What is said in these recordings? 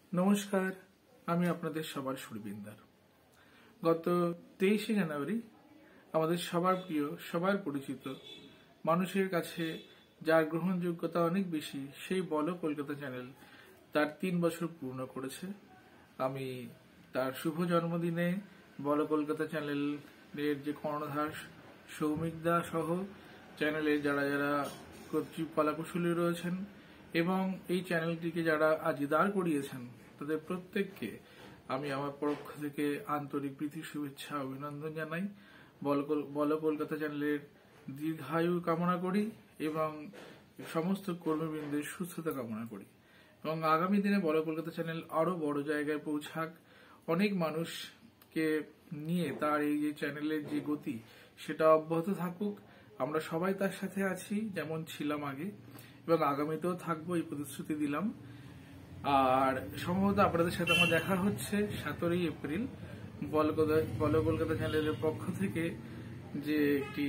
নমস্কার, আমি আপনাদের সবার সুরবিন্দার। গত 23শে জানুয়ারি আমাদের সবার প্রিয়, সবার পরিচিত, মানুষের কাছে যার গ্রহণযোগ্যতা অনেক বেশি, সেই বলো কলকাতা চ্যানেল তার 3 বছর পূর্ণ করেছে। আমি তার শুভ জন্মদিনে বলো কলকাতা চ্যানেলের যে কর্ণধার সৌমিক দা সহ চ্যানেলের যারা যারা কলাকুশলী রয়েছেন এবং এই চ্যানেলটিকে যারা আজ দাঁড় করিয়েছেন তাদের প্রত্যেককে আমি আমার পক্ষ থেকে আন্তরিক প্রীতি, শুভেচ্ছা, অভিনন্দন জানাই। বলো কলকাতা চ্যানেলের দীর্ঘায়ু কামনা করি এবং সমস্ত কর্মীবৃন্দের সুস্থতা কামনা করি এবং আগামী দিনে বলো কলকাতা চ্যানেল আরো বড় জায়গায় পৌঁছাক, অনেক মানুষকে নিয়ে তার এই যে চ্যানেলের যে গতি সেটা অব্যাহত থাকুক। আমরা সবাই তার সাথে আছি, যেমন ছিলাম আগে এবং আগামীতেও থাকবো, এই প্রতিশ্রুতি দিলাম। আর সম্ভবত আপনাদের সাথে আমার দেখা হচ্ছে 17 এপ্রিল বলো কলকাতা চ্যানেলের পক্ষ থেকে যে একটি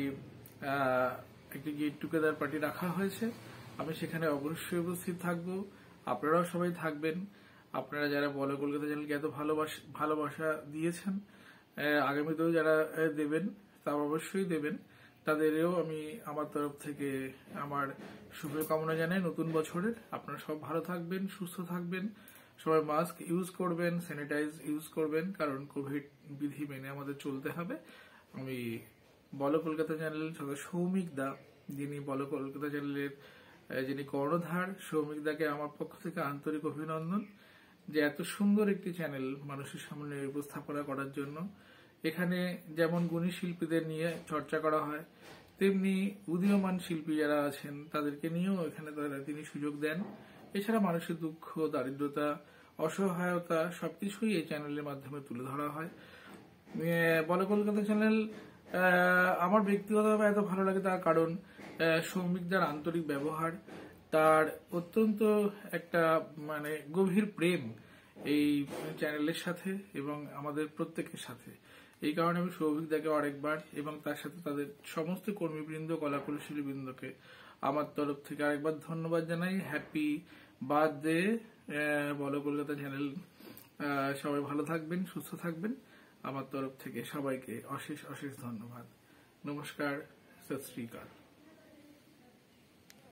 গেট টুগেদার পার্টি রাখা হয়েছে। আমি সেখানে অবশ্যই উপস্থিত থাকবো, আপনারাও সবাই থাকবেন। আপনারা যারা বলো কলকাতা চ্যানেলকে এত ভালোবাসা দিয়েছেন, আগামীতেও যারা দেবেন তা অবশ্যই দেবেন, তাদেরও আমি আমার তরফ থেকে আমার শুভকামনা জানাই নতুন বছরের। আপনারা সব ভালো থাকবেন, সুস্থ থাকবেন, সবাই মাস্ক ইউজ করবেন, স্যানিটাইজ ইউজ করবেন, কারণ কোভিড বিধি মেনে আমাদের চলতে হবে। আমি বলো কলকাতা চ্যানেল সৌমিক দা, যিনি বলো কলকাতা চ্যানেলের যিনি কর্ণধার, সৌমিক দাকে আমার পক্ষ থেকে আন্তরিক অভিনন্দন যে এত সুন্দর একটি চ্যানেল মানুষের সামনে উপস্থাপনা করার জন্য। এখানে যেমন গুণী শিল্পীদের নিয়ে চর্চা করা হয়, তেমনি উদীয়মান শিল্পী যারা আছেন তাদেরকে নিয়েও এখানে তিনি সুযোগ দেন। এছাড়া মানুষের দুঃখ, দারিদ্রতা, অসহায়তা সবকিছুই এই চ্যানেলের মাধ্যমে তুলে ধরা হয়। বলো কলকাতা চ্যানেল আমার ব্যক্তিগতভাবে এত ভালো লাগে তার কারণ সৌমিকদার আন্তরিক ব্যবহার, তার অত্যন্ত একটা গভীর প্রেম এই চ্যানেলের সাথে এবং আমাদের প্রত্যেকের সাথে। এই কারণে আমি সৌভিকদাকে আরেকবার এবং তার সাথে তাদের সমস্ত কর্মীবৃন্দ, কলাকুশলী বৃন্দকে আমার তরফ থেকে আরেকবার ধন্যবাদ জানাই। হ্যাপি বার্থডে বলো কলকাতা চ্যানেল। সবাই ভালো থাকবেন, সুস্থ থাকবেন। আমার তরফ থেকে সবাইকে অশেষ অশেষ ধন্যবাদ। নমস্কার, সত শ্রী আকাল।